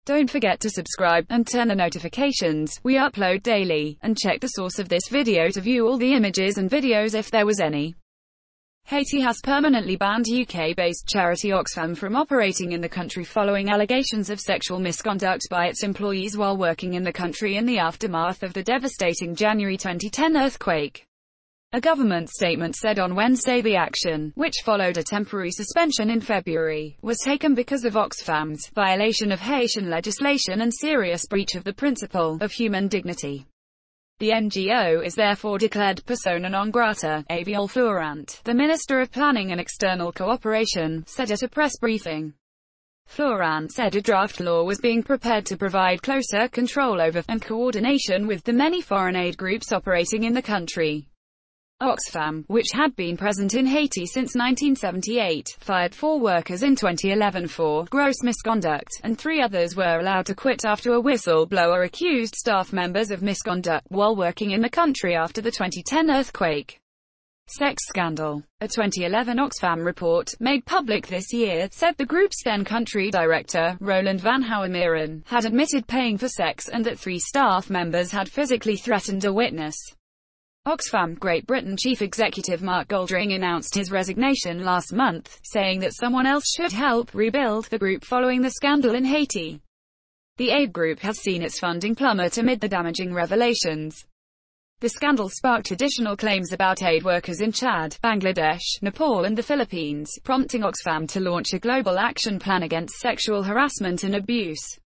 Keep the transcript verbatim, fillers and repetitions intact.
Don't forget to subscribe, and turn on notifications. We upload daily, and check the source of this video to view all the images and videos if there was any. Haiti has permanently banned U K-based charity Oxfam from operating in the country following allegations of sexual misconduct by its employees while working in the country in the aftermath of the devastating January twenty ten earthquake. A government statement said on Wednesday the action, which followed a temporary suspension in February, was taken because of Oxfam's violation of Haitian legislation and serious breach of the principle of human dignity. The N G O is therefore declared persona non grata. Aviol Florent, the Minister of Planning and External Cooperation, said at a press briefing. Florent said a draft law was being prepared to provide closer control over, and coordination with, the many foreign aid groups operating in the country. Oxfam, which had been present in Haiti since nineteen seventy-eight, fired four workers in twenty eleven for gross misconduct, and three others were allowed to quit after a whistleblower accused staff members of misconduct while working in the country after the twenty ten earthquake. Sex scandal. A twenty eleven Oxfam report, made public this year, said the group's then-country director, Roland van Houwemeren, had admitted paying for sex and that three staff members had physically threatened a witness. Oxfam Great Britain chief executive Mark Goldring announced his resignation last month, saying that someone else should help rebuild the group following the scandal in Haiti. The aid group has seen its funding plummet amid the damaging revelations. The scandal sparked additional claims about aid workers in Chad, Bangladesh, Nepal and the Philippines, prompting Oxfam to launch a global action plan against sexual harassment and abuse.